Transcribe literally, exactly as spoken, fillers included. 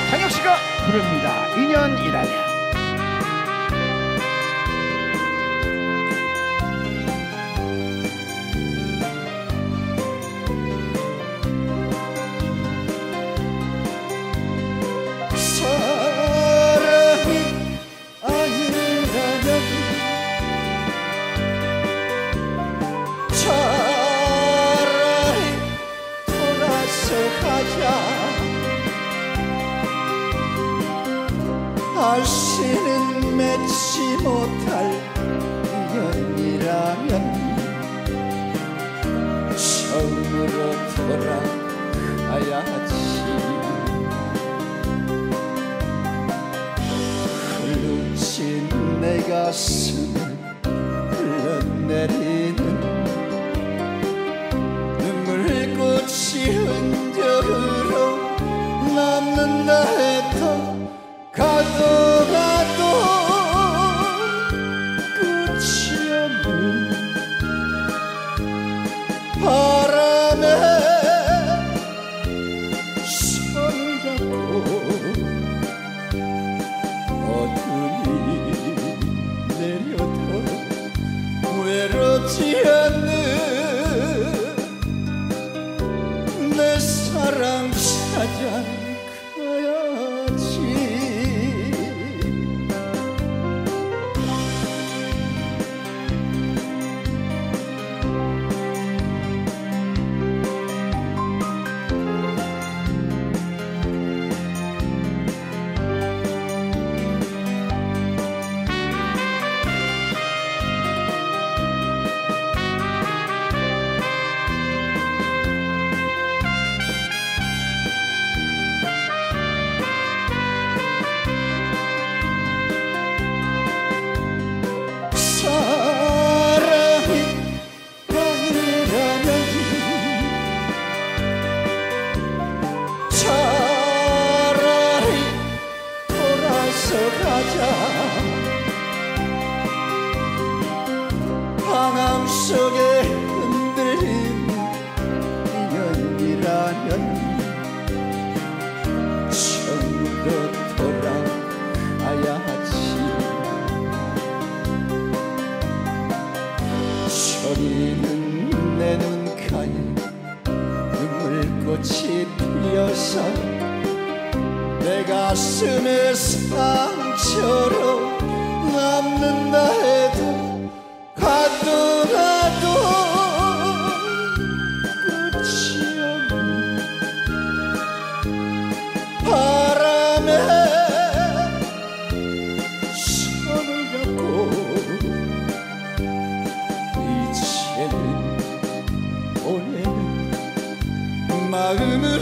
장혁씨가 부릅니다. 인연이라면. 다시는 맺지 못할 인연이라면 처음으로 돌아가야지. 흘러진 내 가슴을 흘러내리는 눈물꽃이 흔적으로 남는다 해도 가도 가도 끝이 없는 바람에 손을 잡고 어둠이 내려도 외롭지 않는 내 사랑 찾아 방황 속에 흔들린 인연이라면 처음으로 돌아가야 하지. 저리는 내 눈가에 눈물꽃이 피어서 내 가슴에 상처로 남는다 해도 가도 가도 끝이 없는 바람에 손을 잡고 이제는 보내는 마음을